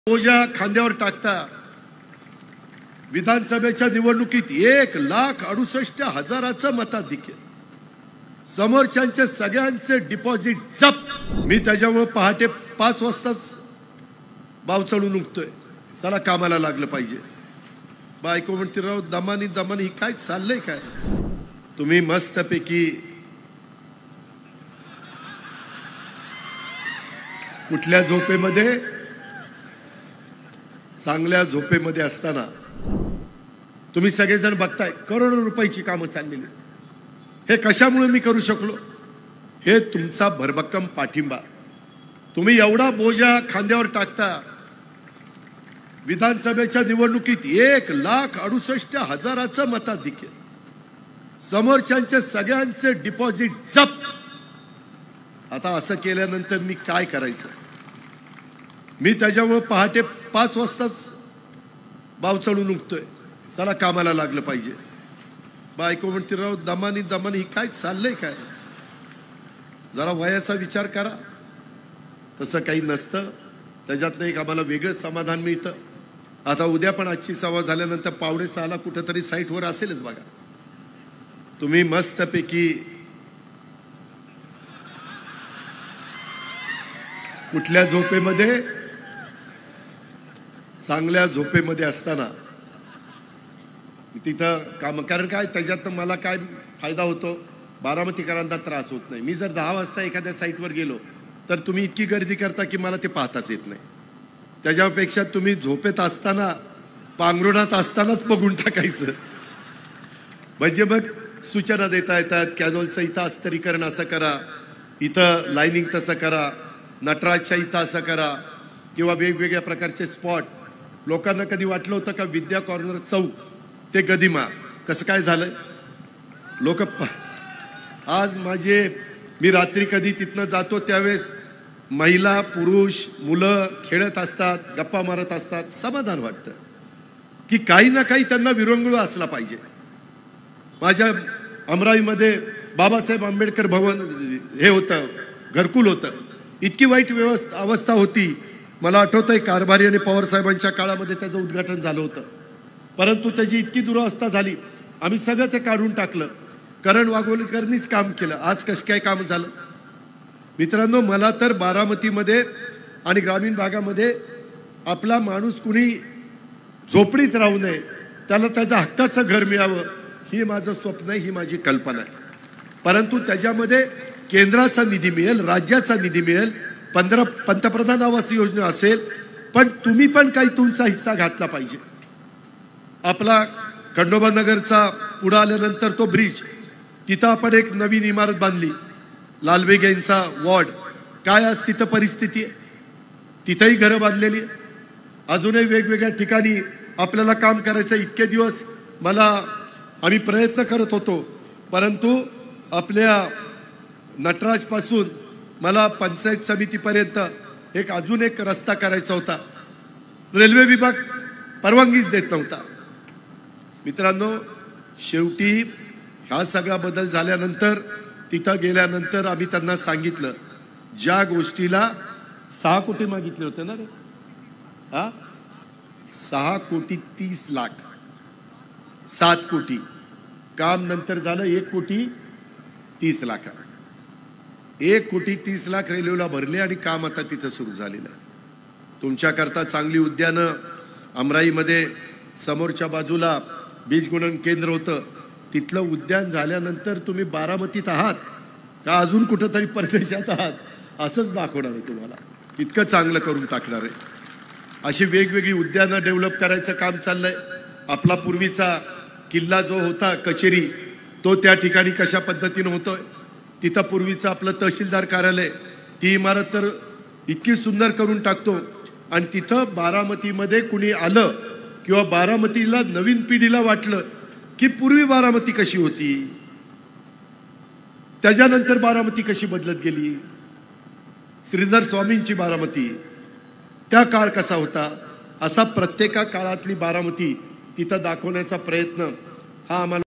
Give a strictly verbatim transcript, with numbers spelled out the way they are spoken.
बोजा खांद्यावर टाकता विधानसभेच्या निवडणुकीत एक लाख अडुसष्ट हजाराचं मताधिक्य समोरच्यांचे सगळ्यांचे डिपॉझिट जप्त। मी त्याच्यामुळे पहाटे पाच वाजताच बाव चढून उठतोय, चला कामाला लागलं पाहिजे। बायको म्हणते राव दमानी दमानी काय चाललंय काय? तुम्ही मस्तपैकी कुठल्या झोपेमध्ये, चांगल्या झोपेमध्ये असताना तुम्ही सगळेजण बघताय करोडो रुपयाची कामं चाललेली। हे कशामुळे मी करू शकलो? हे तुमचा भरभक्कम पाठिंबा। तुम्ही एवढा बोजा खांद्यावर टाकता विधानसभेच्या निवडणुकीत एक लाख अडुसष्ट हजाराचं मताधिक्य समोरच्यांचे सगळ्यांचे डिपॉझिट जप्त। आता असं केल्यानंतर मी काय करायचं? मी त्याच्यामुळे पहाटे पाच वाजताच बाव चढून उठतोय, चला कामाला लागलं पाहिजे। बायको म्हणते राव दमानी दमानी काय चाललंय काय? जरा वयाचा विचार करा। तसं काही नसतं, त्याच्यातनं एक आम्हाला वेगळं समाधान मिळतं। आता उद्या पण आजची सभा झाल्यानंतर पावणे सहाला कुठेतरी साईटवर असेलच बघा। तुम्ही मस्तपैकी कुठल्या झोपेमध्ये, चांगल्या झोपेमध्ये असताना तिथं काम, कारण काय त्याच्यातनं मला काय फायदा होतो? बारामतीकरांना त्रास होत नाही। मी जर दहा वाजता एखाद्या साईटवर गेलो तर तुम्ही इतकी गर्दी करता की मला ते पाहताच येत नाही। त्याच्यापेक्षा तुम्ही झोपेत असताना, पांघरुणात असतानाच बघून टाकायचं, म्हणजे मग सूचना देता येतात। कॅनोलचं इथं अस्तरीकरण असं करा, इथं लाईनिंग तसं करा, नटराजच्या इथं असं करा, किंवा वेगवेगळ्या प्रकारचे स्पॉट। लोकांना कधी वाटलं होतं का विद्या कॉर्नर चौक ते गदिमा कसं काय झालं? लोक आज माझे, मी रात्री कधी तिथनं जातो त्यावेळेस महिला पुरुष मुलं खेळत असतात, गप्पा मारत असतात। समाधान वाटतं की काही ना काही त्यांना विरंगुळा असला पाहिजे। माझ्या अमराईमध्ये बाबासाहेब आंबेडकर भवन हे होतं, घरकुल होतं। इतकी वाईट व्यवस्था अवस्था होती, मला आठवतंय कारभारी आणि पवार साहेबांच्या काळामध्ये त्याचं उद्घाटन झालं होतं, परंतु त्याची इतकी दुरावस्था झाली आम्ही सगळं ते काढून टाकलं। करण वाघोलीकरनीच काम केलं। आज कसं काय काम झालं? मित्रांनो, मला तर बारामतीमध्ये आणि ग्रामीण भागामध्ये आपला माणूस कुणी झोपडीत राहू नये, त्याला त्याचं हक्काचं घर मिळावं, ही माझं स्वप्न आहे, ही माझी कल्पना आहे। परंतु त्याच्यामध्ये केंद्राचा निधी मिळेल, राज्याचा निधी मिळेल, पंधरा पंतप्रधान आवास योजना असेल, पण तुम्ही पण काही तुमचा हिस्सा घातला पाहिजे। आपला खंडोबा नगरचा पुढे आल्यानंतर तो ब्रिज, तिथं आपण एक नवीन इमारत बांधली, लालबेग यांचा वॉर्ड। काय आज तिथं परिस्थिती आहे? तिथंही घरं बांधलेली आहे। अजूनही वेगवेगळ्या ठिकाणी आपल्याला काम करायचं। इतके दिवस मला आम्ही प्रयत्न करत होतो, परंतु आपल्या नटराजपासून मला पंचायत समितीपर्यंत एक अजून एक रस्ता करायचा होता। रेल्वे विभाग परवानगीच देत नव्हता। मित्रांनो, शेवटी हा सगळा बदल झाल्यानंतर तिथं गेल्यानंतर आम्ही त्यांना सांगितलं, ज्या गोष्टीला सहा कोटी मागितले होते ना रे, हा सहा कोटी तीस लाख, सात कोटी काम नंतर झालं एक कोटी तीस लाख एक कोटी तीस लाख रेल्वेला भरले आणि काम आता तिथं सुरू झालेलं आहे। तुमच्याकरता चांगली उद्यानं अमराईमध्ये समोरच्या बाजूला बीज गुणन केंद्र होतं, तिथलं उद्यान झाल्यानंतर तुम्ही बारामतीत आहात का अजून कुठंतरी परदेशात आहात असंच दाखवणार आहे तुम्हाला। इतकं चांगलं करून टाकणार आहे। अशी वेगवेगळी उद्यानं डेव्हलप करायचं काम चाललंय। आपला पूर्वीचा किल्ला जो होता कचेरी, तो त्या ठिकाणी कशा पद्धतीनं होतोय, तिथं पूर्वीचं आपलं तहसीलदार कार्यालय, ती इमारत तर इतकी सुंदर करून टाकतो। आणि तिथं बारामतीमध्ये कुणी आलं किंवा बारामतीला नवीन पिढीला वाटलं की पूर्वी बारामती कशी होती, त्याच्यानंतर बारामती कशी बदलत गेली, श्रीधर स्वामींची बारामती, त्या काळ कसा होता, असा प्रत्येका काळातली बारामती तिथं दाखवण्याचा प्रयत्न हा आम्हाला